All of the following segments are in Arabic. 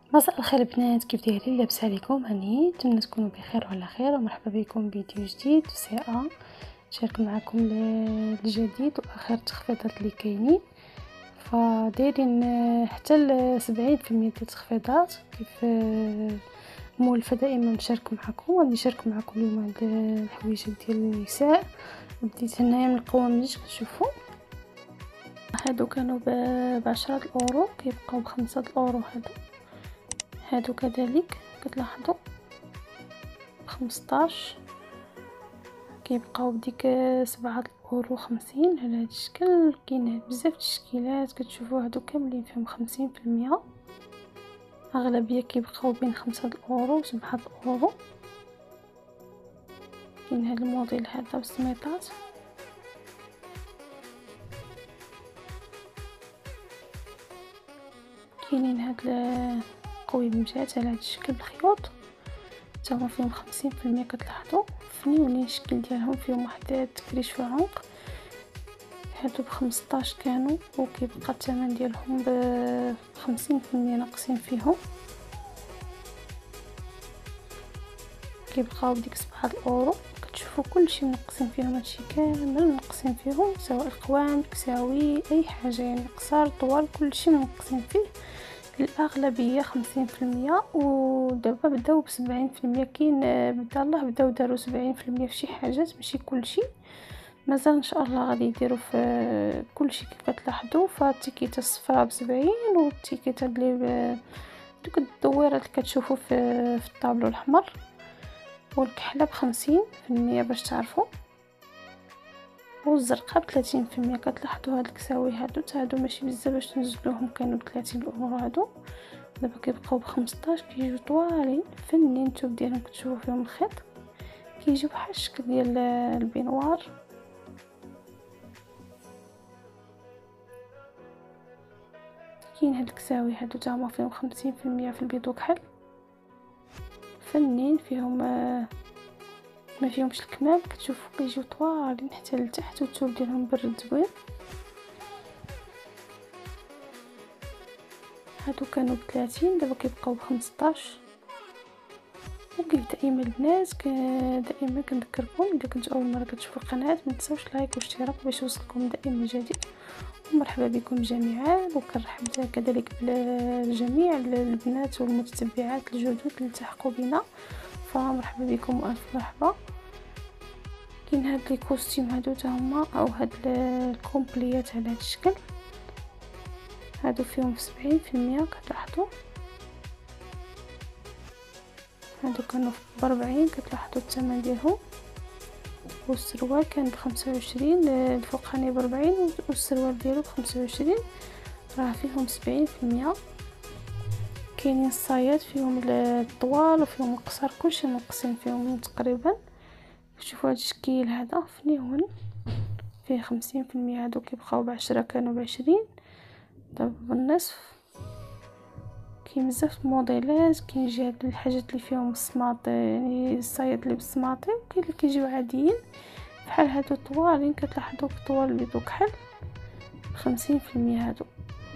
مساء الخير بنات، كيف دايرين؟ لاباس عليكم؟ هاني نتمنى تكونوا بخير وعلى خير، ومرحبا بكم فيديو جديد في سي نشارك معكم الجديد واخر التخفيضات اللي كاينين. فدايرين حتى ل 70% ديال التخفيضات كيف مولفه دائما نشارك معكم. غادي نشارك معكم اليوم هاد الحويجات ديال النساء. بديت هنايا من القواميج كتشوفوا هادو كانوا ب10 اورو، كيبقاو ب5 اورو. هادو كذلك كتلاحظوا ب15، كيبقاو بديك 7 اورو 50 على هاد الشكل. كاين بزاف التشكيلات كتشوفوا، هادو كاملين فيهم 50%. اغلبيه كيبقاو بين 5 اورو و7 اورو. كاين هاد الموديل هذا بالسميطات، كاينين هاد القويمجات على هاد الشكل بالخيوط، حتى هما فيهم 50%. كتلاحظوا فنيونين الشكل ديالهم، فيهم واحد التكريش في العنق. هادو ب15 كانوا، وكيبقى الثمن ديالهم ب50% ناقصين فيهم، كيبقاو بديك 7 اورو. كتشوفوا كلشي منقصين فيهم، هادشي كامل منقصين فيهم، سواء القوام كساوي اي حاجه، يعني قصار طوال كلشي منقصين فيه. الاغلبيه 50%، ودابا بداو ب70%. كاين بدا الله بداو داروا 70% في شي حاجات، ماشي كلشي. مازال ان شاء الله غادي يديروا في كلشي كيف كتلاحظوا. فالتيكيته الصفراء ب70، والتيكيته اللي دوك الدويرات اللي كتشوفوا في الطابلو الاحمر، والكحله ب50% باش تعرفوا، والزرقاء ب30%. كتلاحظوا هاد الكساوي هادو ماشي بزاف باش تنزلوهم، كانوا ب30 اورو هادو، دابا كيبقاو ب15. كيجيو طوالين فنين، الثوب ديالهم كتشوفوا فيهم الخيط، كيجيو بحال الشكل ديال البينوار. كاين هاد الكساوي هادو تا هما فيهم 50% في البيض وكحل، فنين فيهم ما فيهمش الكمام. كتشوفوا كيجيو طوالين حتى لتحت، والثوب ديالهم برد زوين. هادو كانوا ب30، دابا كيبقاو ب15. وكيف دائما البنات دائما كنذكركم، اذا كنتو اول مره كتشوفوا القناه ما تنساوش لايك واشتراك باش يوصلكم دائما جديد. ومرحبا بكم جميعا، وكنرحب كذلك بالجميع البنات والمتتبعات الجدد اللي التحقوا بنا، فمرحبا بكم والف مرحبا. كاين هاد لي كوستيم هادو تا هما، او هاد الكومبليات على هاد الشكل، هادو فيهم 70%. كتلاحظوا هادو كانوا ب40، كتلاحظوا الثمن ديالهم. والسروال كان ب25، الفوقاني ب40 والسروال ديالو ب25، راه فيهم 70%. كاينين الصايات فيهم الطوال وفيهم القصار، كلشي منقصين فيهم تقريبا. شوفوا هاد الشكل هذا فنيون، فيه 50%. هادو كيبقاو ب10، كانوا ب20، دابا بالنصف. كاين بزاف الموديلات، كاين جهات الحاجات اللي فيهم السماطي، يعني الصايات اللي بالسماطي، وكاين اللي كيجيو عاديين بحال هادو طوالين. كتلاحظوا طوال بيض وكحل 50%. هادو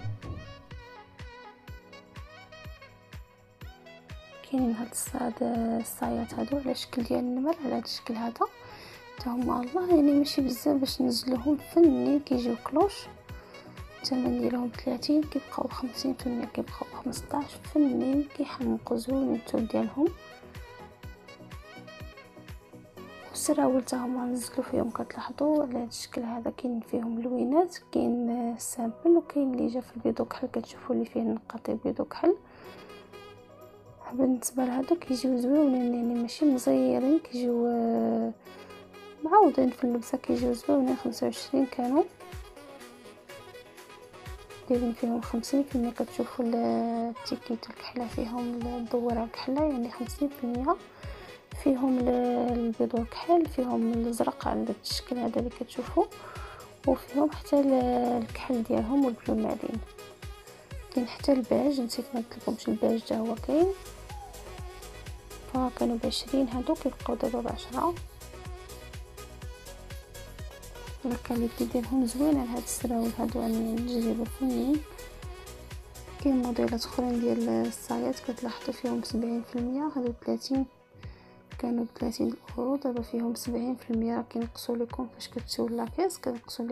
كاينين هاد الصايات هادو على شكل ديال النمر، على هاد الشكل هذا حتى هما الله، يعني ماشي بزاف باش ننزلوهم، فنين. كيجيو كلوش، الثمن ديالهم 30، كيبقاو ب50%، كيبقاو ب15. فنين كيحمقوا زوين الثوب ديالهم. والسراول تا هما نزلوا فيهم، كتلاحظوا على هذا الشكل هذا. كاين فيهم لوينات، كاين سامبل، وكاين اللي جا في البيض وكحل، كتشوفوا اللي فيه نقاط بيض وكحل. بالنسبه لهادو كيجيو زوينين، يعني ماشي مزيرين، كيجيو معوضين في اللبسه، كيجيو زوينين. 25 كانوا، دايرين فيهم 50%. كتشوفوا التيكيت الكحله فيهم، الدوره الكحله يعني 50%. فيهم البيض والكحل، فيهم الازرق على الشكل هذا اللي كتشوفوا، وفيهم حتى الكحل ديالهم والبلومالين. كاين حتى الباج، نسيت ما قلتلكمش الباج تا هو كاين. فكانوا ب20، هادو كيبقاو دابا ب10. الكاليتي ديالهم زوينه. هاد السراول هادو يعني الجريبه فنين. كاين موديلات اخرين ديال الصايات كتلاحظوا فيهم 70%. هادو 30 كانوا ب30 اورو، دابا فيهم 70%. كينقصوا لكم فاش كتمشيو لاكيس، كينقصوا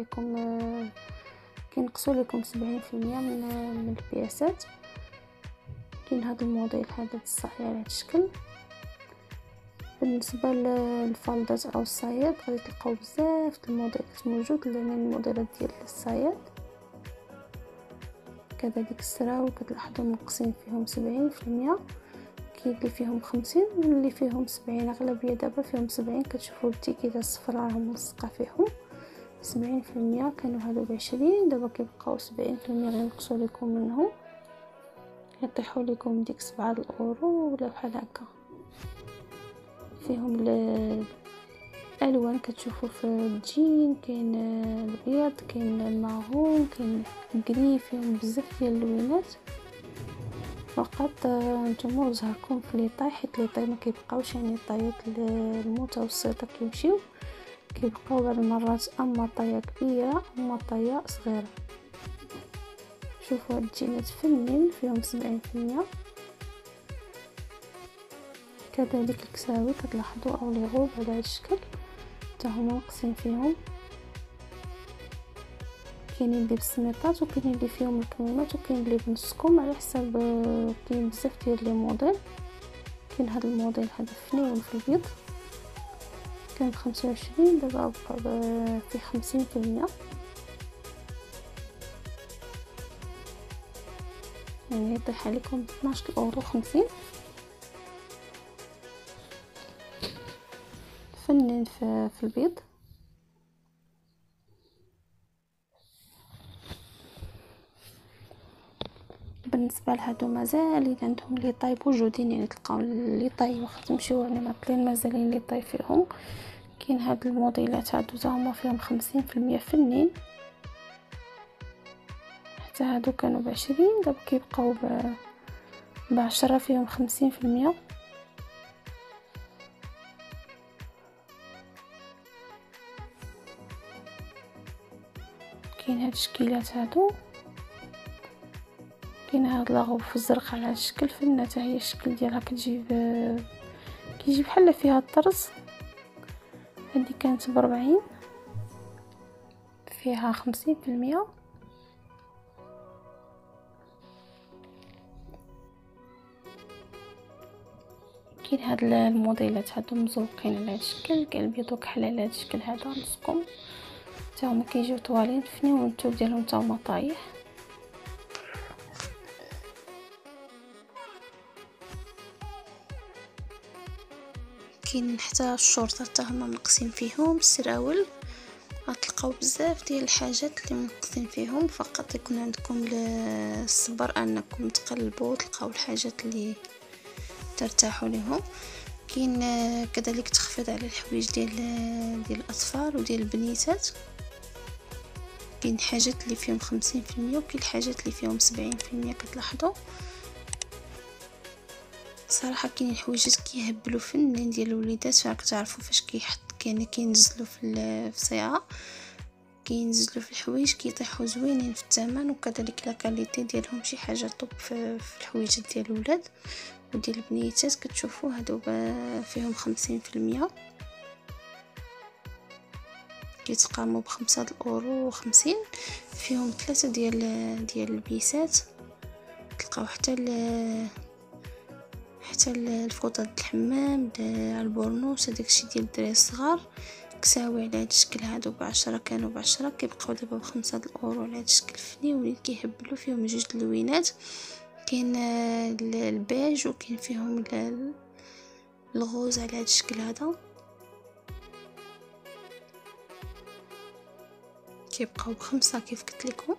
لكم 70% من البياسات. كاين هذا الموديل هذا الصاية على هذا الشكل. بالنسبه للفالدات او الصايات غادي تلقاو بزاف د الموديلات موجود، لان الموديلات ديال الصايات كذلك السراول كتلاحظوا منقصين فيهم 70%. كاين اللي فيهم 50 واللي فيهم 70. اغلبيه دابا فيهم 70. كتشوفوا التيكيته الصفراء راهم ملصقه فيهم 70%. كانوا هادو ب20، دابا كيبقاو 70%. غينقصوا لكم منهم، يطيحوا لكم ديك 7 الاورو ولا بحال هكا. فيهم الالوان كتشوفوا في الجين، كاين الابيض، كاين الماغون، كاين الكري، فيهم بزاف ديال اللوينات. فقط نتوما زهركم في لي طاي، حيت لي طاي ما كيبقاوش، يعني الطايات المتوسطه كيمشيو، كيبقاو بعض المرات اما طايه كبيره اما طايه صغيره. شوفوا هاد الجينات فنين فيهم 70%. كذلك الكساوي كتلاحظوا او لي غوب على هذا الشكل حتى هما ناقصين فيهم. كاينين اللي بالسميطات وكاينين اللي فيهم الكميمات وكاين اللي بنصكم على حسب. كاين بزاف ديال لي موديل. كاين هذا الموديل هذا فنيون في البيض، كان ب25، دابا بقى في 50%، يعني يطيح عليكم 12 اورو 50. فنن في البيض. بالنسبه لهادو مازال عندهم لي طاي موجودين، يعني تلقاو لي طاي واخا تمشيو يعني معطلين مازالين لي طاي فيهم. كاين هاد الموديلات هادو تا هما فيهم 50% فنين. حتى هادو كانوا ب20، دابا كيبقاو ب10 فيهم 50%. كاين هاد الشكيلات هادو، كاين هاد لاغوب في الزرق على هاد الشكل فنه، حتى هي الشكل ديالها كيجي بحال فيها الطرز. هادي كانت ب40 فيها 50%. كاين هاد الموديلات هادو مزوقين على هاد الشكل، كاين البيض وكحل على هاد الشكل هذا نصكم حتى هما كيجيو طوالين فنيون، الثوب ديالهم حتى هما طايح. كاين حتى الشورطات حتى هما منقصين فيهم. السراول غتلقاو بزاف ديال الحاجات اللي منقصين فيهم، فقط يكون عندكم الصبر انكم تقلبوا تلقاو الحاجات اللي ترتاحوا لهم. كاين كذلك تخفيض على الحوايج ديال الاطفال وديال البنيتات. كاين حاجات اللي فيهم 50% وكاين الحاجات اللي فيهم 70%. كتلاحظوا صراحه كاين حوايجات كيهبلوا فنين ديال الوليدات، فكتعرفوا فاش كينزلوا في الصيغه، كينزلوا في الحوايج كيطيحوا زوينين في الثمن، وكذلك لا كاليتي ديالهم شي حاجه طوب في الحوايج ديال الولاد وديال البنيتات. كتشوفوا هادو فيهم 50%، كيتقاموا ب5 اورو 50. فيهم 3 ديال البيسات. تلقاو حتى الفوطه د الحمام، البورنوس، داكشي ديال الدراري الصغار. كساوي على هذا الشكل هادو ب10، كانوا ب10 كيبقاو دابا ب5 اورو على هذا الشكل فنيونين كيهبلوا. فيهم جوج اللوينات، كاين البيج وكاين فيهم الغوز على هذا الشكل هذا. كيبقاو ب5 كيف قلت لكم.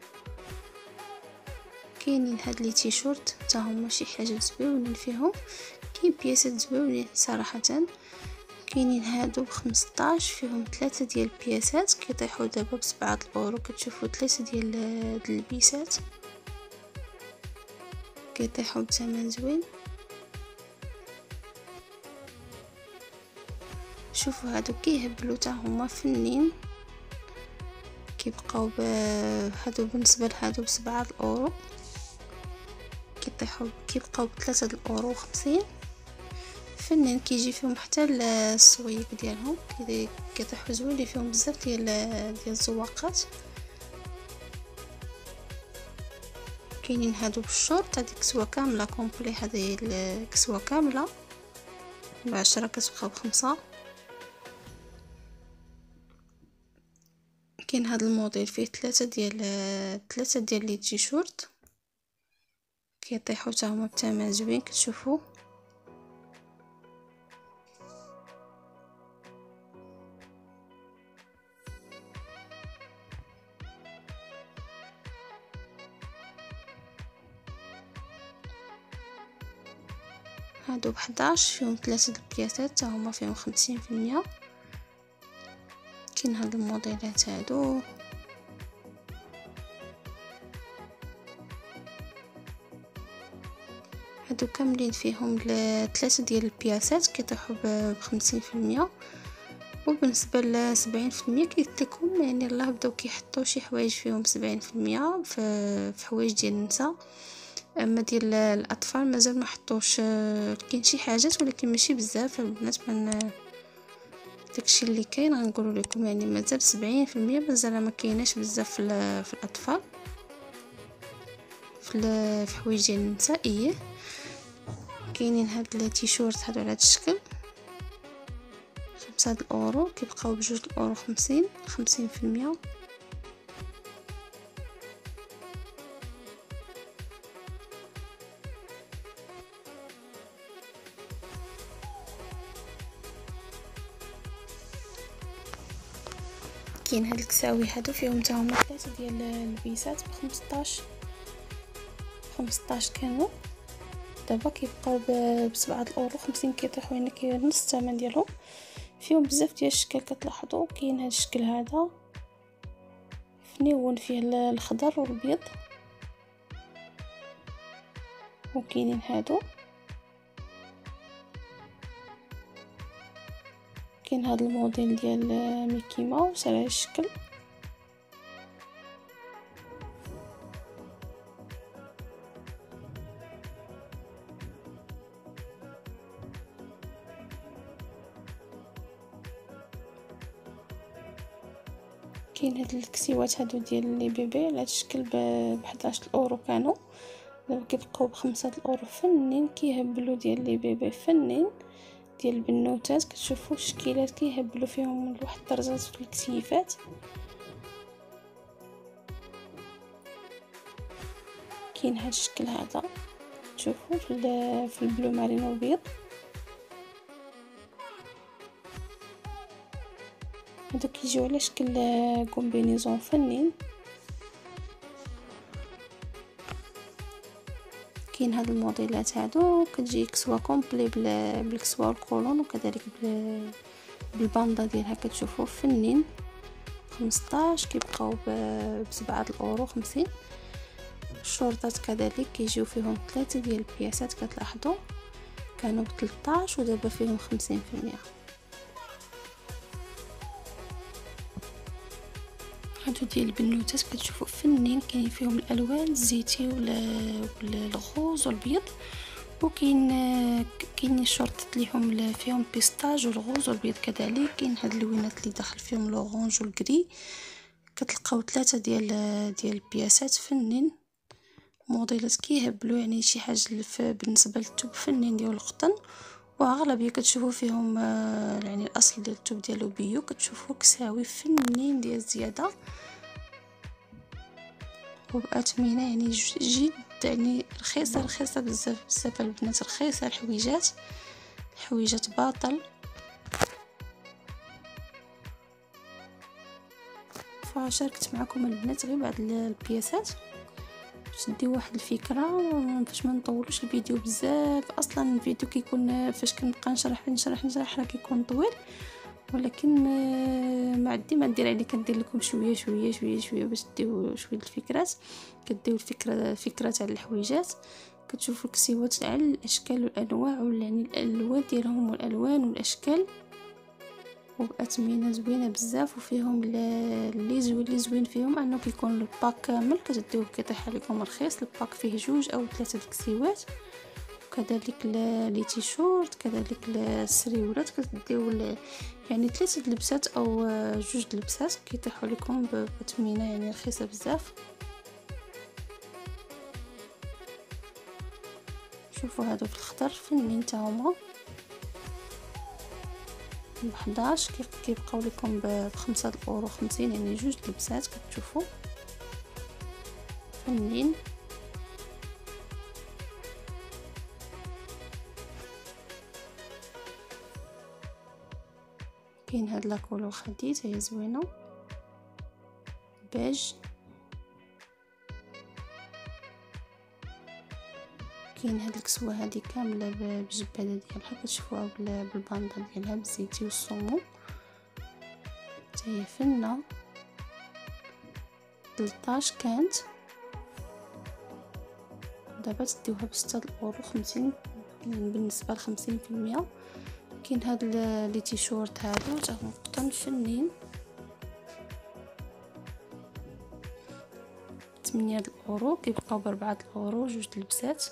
كاينين هاد لي تيشورت حتى هما شي حاجه زوينين فيهم، كاين بياسات زوينين صراحه. كاينين هادو ب15 فيهم 3 ديال البياسات، كيطيحوا دابا ب7 اورو. كتشوفوا 3 ديال البيسات كيطيحوا بثمن زوين. شوفوا هادو كيهبلوا حتى هما فنين، كيبقاو هادو بالنسبه لهادو ب7 اورو. كيبقاو ب3 €50. فنين كيجي فيهم حتى السويق ديالهم، كيطيحوا زوينين فيهم بزاف ديال الزواقات. كاينين هادو بالشورت، هادي كسوه كامله كومبلي، هذه الكسوه كامله ب10 كتبقى ب5. كاين هذا الموديل فيه ثلاثة ديال لي تيشورت كيطيحوا حتى هما بثمن زوين كتشوفوا. هادو ب11 فيهم 3 البياسات حتى هما فيهم 50%. كاين هاد الموديلات هادو كاملين فيهم 3 ديال البياسات كيطيحوا ب50%. وبالنسبه ل 70% قلت لكم يعني الله بداو كيحطوا شي حوايج فيهم 70% في حوايج ديال النساء. اما ديال الاطفال مازال ما حطوش، كاين شي حاجات ولكن ماشي بزاف البنات. من داكشي اللي كاين غنقول لكم يعني مازال 70% مازال ما كايناش بزاف في الاطفال في حوايج ديال النسائيه. كاينين هاد التيشورت هادو على هاد الشكل 5 €، كيبقاو ب2 €50 50%. كاين هاد الكساوي هادو فيهم حتى هما 3 ديال البيسات ب15 كانوا، دابا كيبقاو ب7 €50 كيطيحوا يعني نص الثمن ديالهم. فيهم بزاف ديال الشكل كتلاحظوا. كاين هاد الشكل هذا فنيون فيه الخضر والبيض، وكاينين هادو. كاين هذا الموديل ديال ميكي ماوس على الشكل. كاين هاد الكسيوات هادو ديال لي بيبي على الشكل ب11 € كانوا، دابا كيبقاو ب5 € فنين كيهبلوا ديال لي بيبي فنين ديال البنوتات. كتشوفوا الشكيلات كيهبلوا فيهم لواحد الدرجات في الكسيفات. كاين هاد الشكل هذا تشوفوا في البلو مارين والبيض. هادو كيجيو على شكل كومبينيزون فنين. كاين هاد الموديلات هادو كتجي كسوه كومبلي بالكسوه والكولون وكذلك بالباندا ديالها. كتشوفوا فنين 15 كيبقاو ب7 € 50. الشورطات كذلك كيجيو فيهم 3 ديال البياسات كتلاحظوا كانوا ب13 ودابا فيهم 50%. هادو ديال البنوتات كتشوفوا فنين كاين فيهم الالوان الزيتي والغوز والبيض. وكاين الشورطات اللي فيهم بيستاج والغوز والبيض كذلك. كاين هاد اللوينات اللي داخل فيهم لورانج والكري. كتلقاو 3 ديال البياسات فنين موديلات كيهبلوا يعني شي حاجه بالنسبه للثوب فنين ديال القطن. واغلبيه كتشوفوا فيهم يعني الاصل ديال الثوب ديالو بيو. كتشوفوا كساوي فنين ديال الزياده وباثمنه يعني جد يعني رخيصه بزاف البنات. رخيصه الحويجات باطل. فشاركت معكم البنات غير بعض البياسات باش نديو واحد الفكره باش ما نطولوش الفيديو بزاف. اصلا الفيديو كيكون فاش كنبقى نشرح راه كيكون طويل، ولكن ما عندي ما ندير يعني كندير لكم شويه باش ديو شويه الفكرات. كديو الفكره تاع الحويجات. كتشوفوا الكسيوات على الاشكال والانواع يعني الالوان ديالهم والالوان والاشكال. وبأثمنة زوينه بزاف. وفيهم اللي زوين فيهم انه كيكون الباك كامل كتديوه كيطيح عليكم رخيص. الباك فيه 2 أو 3 الكسيوات، وكذلك لي تيشورت، كذلك السريولات كتديو يعني 3 لبسات او 2 لبسات كيطيحوا لكم بثمنه يعني رخيصه بزاف. شوفوا هادو في الخضر فنين تا هما ب 11 كيبقاو لكم ب 5.50 €، يعني 2 لبسات كتشوفوا فنين. كاين هاد لاكولور خديت هي زوينه بيج. كاين هاد الكسوه هادي كامله بالجباده ديالها كتشوفوها بالباندا ديالها بالزيتي والصومو، حتى هي فنه 13 كانت، دابا تديوها ب6.50 €، بالنسبه ل50%. كاين هاد لي تيشورت هادو تا هما قطن فنين 8 €، كيبقاو ب4 €، 2 لبسات.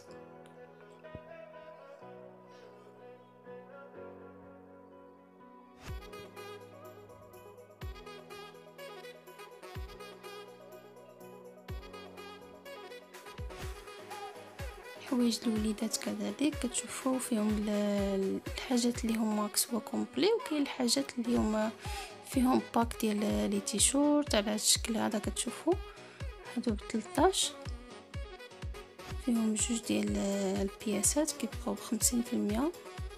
حوايج الوليدات كذلك كتشوفوا فيهم الحاجات اللي هما كسوه كومبلي، وكاين الحاجات اللي هما فيهم باك ديال لي تيشورت على هذا الشكل هذا. كتشوفوا هادو ب 13 فيهم 2 ديال البياسات كيبقاو ب50%،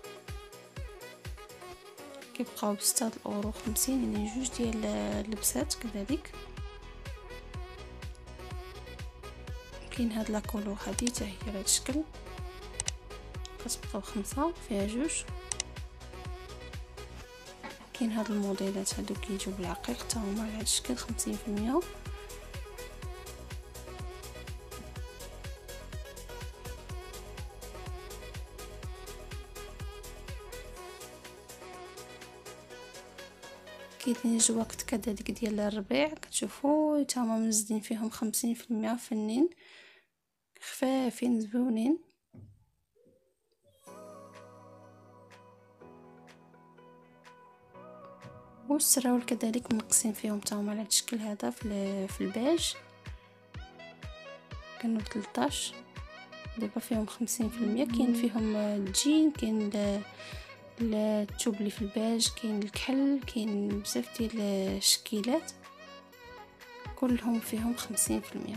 كيبقاو ب6.50 €، يعني 2 ديال اللبسات كذلك. كاين هاد لاكولور هادي حتى هي على هاد الشكل كتبقى ب5 فيها 2. كاين هاد الموديلات هادو كيجيو بالعقيق حتى هما على هاد الشكل 50%. كاينين جواكت كذلك ديال الربيع كتشوفوا حتى هما منزلين فيهم 50% فنين خفافين زوينين. والسراول كذلك منقصين فيهم حتى هما على الشكل هذا في البيج، كانوا 13 دابا فيهم 50%. كاين فيهم الجين، كاين الثوب اللي في البيج، كاين الكحل، كاين بزاف ديال الشكيلات كلهم فيهم 50%.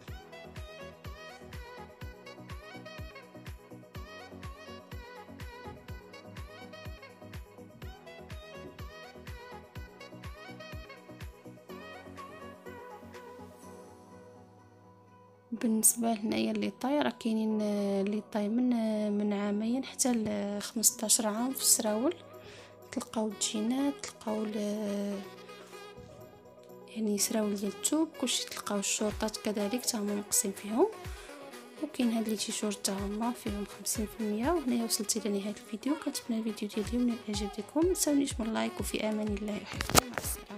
بالنسبه لهنايا لي طاي راه كاينين لي طاي من عامين حتى ل15 عام في السراول. تلقاو الجينات، تلقاو يعني سراول ديال الثوب كلشي، تلقاو الشورطات كذلك حتى هما مقسين فيهم. وكاين هاد لي تيشورت حتى هما فيهم 50%. وهنايا وصلت الى نهايه الفيديو. كنتمنى الفيديو ديالي من الاعجاب ديالكم، متنساونيش من لايك، وفي امان الله، يحفظكم، مع السلامه.